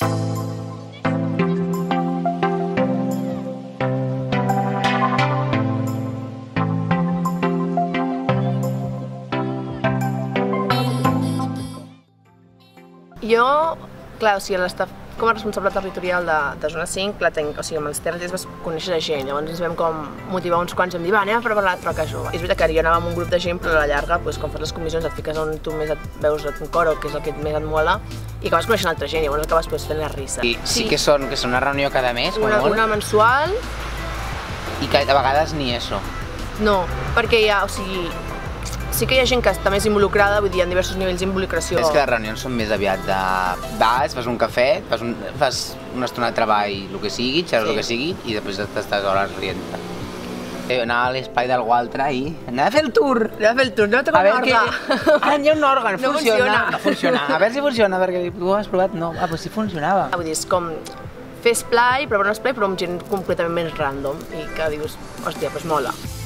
Jo, clar, o sigui, com a responsable territorial de Zona 5, clar, o sigui, amb els TRTs vas conèixer gent, llavors ens vam com motivar uns quants, vam dir, va, anem a preparar la troca jove. És veritat que jo anava amb un grup de gent, però a la llarga, quan fas les comissions et fiques on tu més et veus un coro, que és el que més et mola, i acabes coneixent altra gent, llavors acabes fent la risa. Sí que són una reunió cada mes, una mensual. I que a vegades ni això. No, perquè hi ha, o sigui, sí que hi ha gent que està més involucrada, vull dir, en diversos nivells d'involucració. És que les reunions són més aviat de vas, fas un cafè, fas una estona de treball, el que sigui, xerres el que sigui, i després t'estàs hores rient-te. Anar a l'espai d'algú altre i anar a fer el tour. Anar a fer el tour, no toca un òrgan. Ara hi ha un òrgan, funciona. No funciona, a veure si funciona, perquè tu ho has provat, no, però sí funcionava. Vull dir, és com fer esplai, preparar un esplai, però amb gent completament més random, i que dius, hòstia, doncs mola.